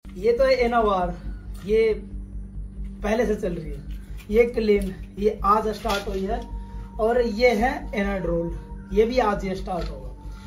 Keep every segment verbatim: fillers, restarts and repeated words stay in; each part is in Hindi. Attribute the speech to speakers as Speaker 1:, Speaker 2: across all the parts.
Speaker 1: ये तो है एनावार, ये पहले से चल रही है। ये क्लीन, ये आज स्टार्ट हुई है। और ये है एनाड्रोल, ये भी आज ये स्टार्ट होगा।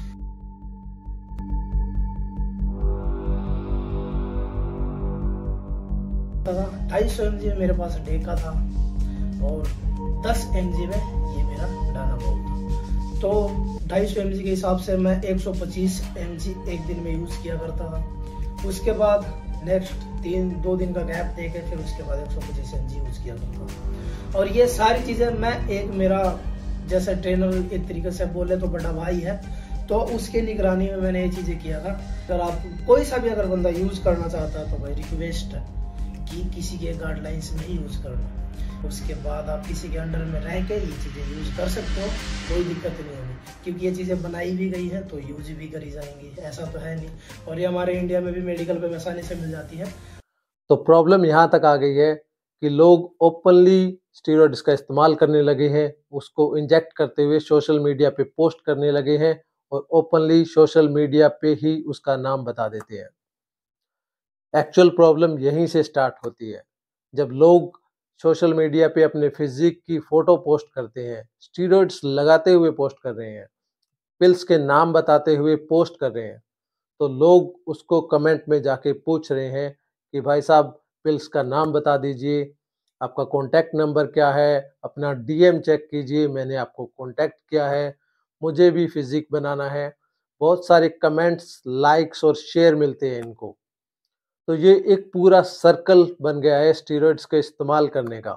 Speaker 1: ढाई सौ एम जी मेरे पास डे का था और दस एम जी में ये मेरा डायनामोल था। तो ढाई सौ एम जी के हिसाब से मैं एक सौ पच्चीस एम जी एक दिन में यूज किया करता था। उसके बाद नेक्स्ट तीन दो दिन का गैप देके फिर उसके बाद एक सौ पच्चीस एम जी यूज किया करता था। और ये सारी चीजें मैं, एक मेरा जैसे ट्रेनर एक तरीके से बोले तो बड़ा भाई है, तो उसके निगरानी में मैंने ये चीजें किया था। अगर आप कोई सा भी अगर बंदा यूज करना चाहता है तो भाई रिक्वेस्ट है कि किसी के गाइडलाइंस में ही यूज करना। उसके बाद आप किसी के अंडर में रह के ये चीजें यूज कर सकते हो, कोई दिक्कत नहीं होगी, क्योंकि ये चीजें बनाई भी गई है तो यूज भी करी जाएंगी, ऐसा तो है नहीं। और ये हमारे इंडिया में भी मेडिकल पे आसानी से मिल जाती है।
Speaker 2: तो प्रॉब्लम यहाँ तक आ गई है कि लोग ओपनली स्टीरॉइड्स का इस्तेमाल करने लगे हैं, उसको इंजेक्ट करते हुए सोशल मीडिया पे पोस्ट करने लगे हैं और ओपनली सोशल मीडिया पे ही उसका नाम बता देते हैं। एक्चुअल प्रॉब्लम यहीं से स्टार्ट होती है, जब लोग सोशल मीडिया पे अपने फिजिक की फोटो पोस्ट करते हैं, स्टीरॉइड्स लगाते हुए पोस्ट कर रहे हैं, पिल्स के नाम बताते हुए पोस्ट कर रहे हैं, तो लोग उसको कमेंट में जाके पूछ रहे हैं कि भाई साहब पिल्स का नाम बता दीजिए, आपका कॉन्टैक्ट नंबर क्या है, अपना डीएम चेक कीजिए, मैंने आपको कॉन्टैक्ट किया है, मुझे भी फिजिक बनाना है। बहुत सारे कमेंट्स, लाइक्स और शेयर मिलते हैं इनको। तो ये एक पूरा सर्कल बन गया है स्टीरॉइड्स के इस्तेमाल करने का।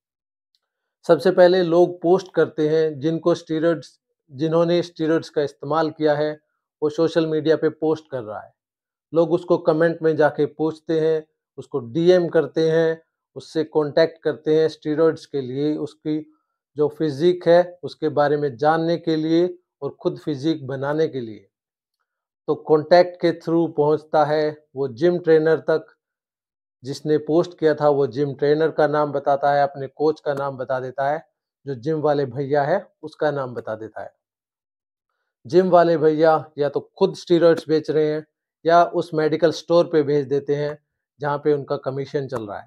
Speaker 2: सबसे पहले लोग पोस्ट करते हैं, जिनको स्टीरॉइड्स जिन्होंने स्टीरॉइड्स का इस्तेमाल किया है वो सोशल मीडिया पे पोस्ट कर रहा है। लोग उसको कमेंट में जाके पूछते हैं, उसको डीएम करते हैं, उससे कांटेक्ट करते हैं स्टीरॉइड्स के लिए, उसकी जो फिजिक है उसके बारे में जानने के लिए और खुद फिजिक बनाने के लिए। तो कांटेक्ट के थ्रू पहुंचता है वो जिम ट्रेनर तक। जिसने पोस्ट किया था वो जिम ट्रेनर का नाम बताता है, अपने कोच का नाम बता देता है, जो जिम वाले भैया है उसका नाम बता देता है। जिम वाले भैया या तो खुद स्टीरॉइड्स बेच रहे हैं या उस मेडिकल स्टोर पे भेज देते हैं जहाँ पे उनका कमीशन चल रहा है।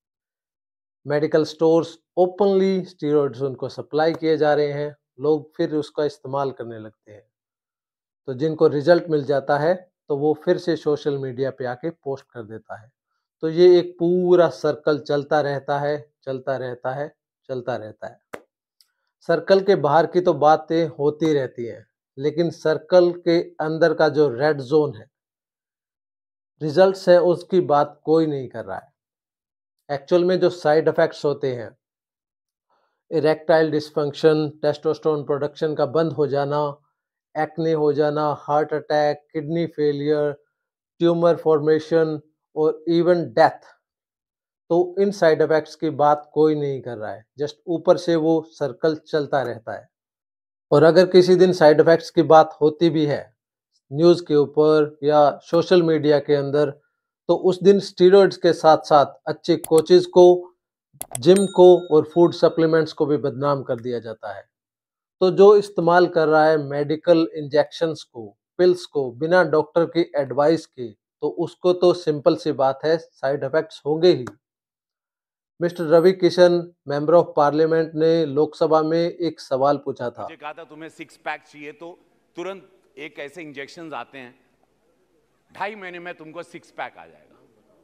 Speaker 2: मेडिकल स्टोर्स ओपनली स्टीरॉइड्स उनको सप्लाई किए जा रहे हैं, लोग फिर उसका इस्तेमाल करने लगते हैं। तो जिनको रिजल्ट मिल जाता है तो वो फिर से सोशल मीडिया पे आके पोस्ट कर देता है। तो ये एक पूरा सर्कल चलता रहता है, चलता रहता है, चलता रहता है। सर्कल के बाहर की तो बातें होती रहती हैं, लेकिन सर्कल के अंदर का जो रेड जोन है, रिजल्ट्स है, उसकी बात कोई नहीं कर रहा है। एक्चुअल में जो साइड इफेक्ट्स होते हैं, इरेक्टाइल डिसफंक्शन, टेस्टोस्टेरोन प्रोडक्शन का बंद हो जाना, एक्ने हो जाना, heart attack, kidney failure, tumour formation और इवन डेथ, तो इन साइड इफेक्ट्स की बात कोई नहीं कर रहा है। जस्ट ऊपर से वो सर्कल चलता रहता है। और अगर किसी दिन साइड इफेक्ट्स की बात होती भी है न्यूज़ के ऊपर या सोशल मीडिया के अंदर, तो उस दिन स्टीरॉइड्स के साथ साथ अच्छे कोचेस को, जिम को और फूड सप्लीमेंट्स को भी बदनाम कर दिया जाता है। तो जो इस्तेमाल कर रहा है मेडिकल इंजेक्शंस को, पिल्स को बिना डॉक्टर की एडवाइस के, तो उसको तो सिंपल सी बात है साइड इफेक्ट्स होंगे ही। Mister Ravi Kishan, member of parliament, ने लोकसभा में एक सवाल पूछा था।
Speaker 3: मुझे कहा था तुम्हें सिक्स पैक चाहिए तो तुरंत एक ऐसे इंजेक्शन आते हैं, ढाई महीने में तुमको सिक्स पैक आ जाएगा।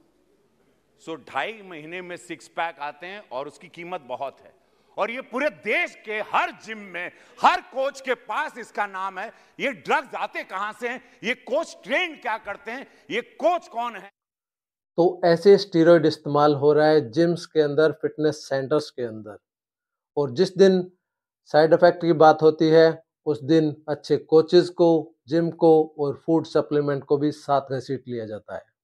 Speaker 3: सो ढाई महीने में सिक्स पैक आते हैं और उसकी कीमत बहुत है। और ये पूरे देश के हर जिम में, हर कोच के पास इसका नाम है। ये ड्रग्स आते कहां से हैं, ये कोच ट्रेन क्या करते हैं, ये कोच कौन है।
Speaker 2: तो ऐसे स्टीरॉयड इस्तेमाल हो रहा है जिम्स के अंदर, फिटनेस सेंटर्स के अंदर। और जिस दिन साइड इफेक्ट की बात होती है उस दिन अच्छे कोचेस को, जिम को और फूड सप्लीमेंट को भी साथ घसीट लिया जाता है।